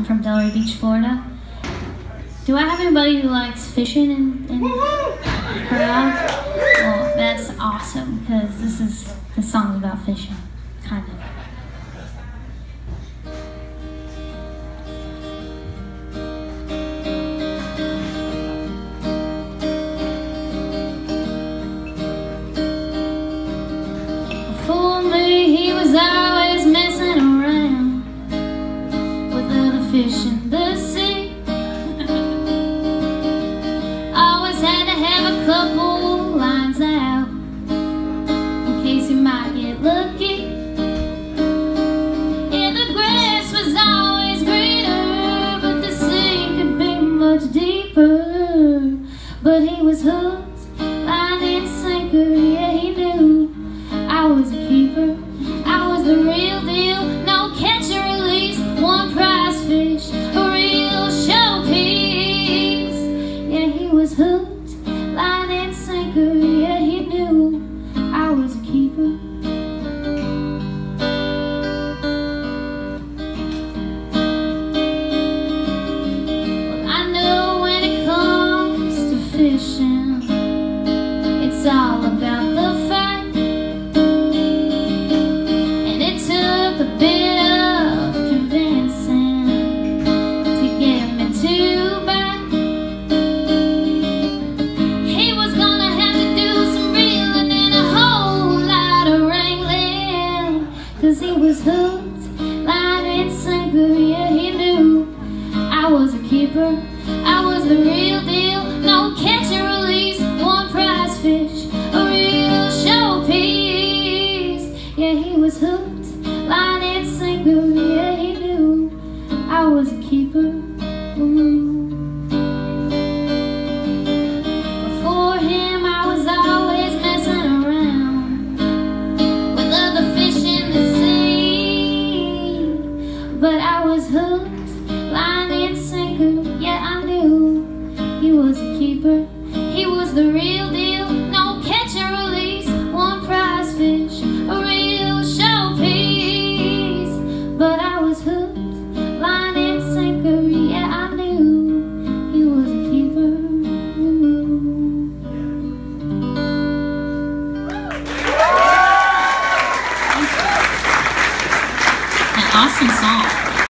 I'm from Delray Beach, Florida. Do I have anybody who likes fishing in the crowd? Well, that's awesome, because the song's about fishing, kind of. For me, he was always messing around with other fish in the sea. Always had to have a couple lines out in case he might get lucky. Yeah, the grass was always greener, but the sea could be much deeper. But he was hooked, line and sinker, yeah, he knew I was a keeper. I was the real deal, no catch and release, one prize fish, a real showpiece. Yeah, he was hooked, line and sinker, yeah, he knew I was a keeper. Well, I know when it comes to fishing, it's all about the fight. A bit of convincing to get me to bite. He was gonna have to do some reeling and a whole lot of wrangling, 'cause he was hooked, line and sinker, yeah, he knew I was a keeper. I was the real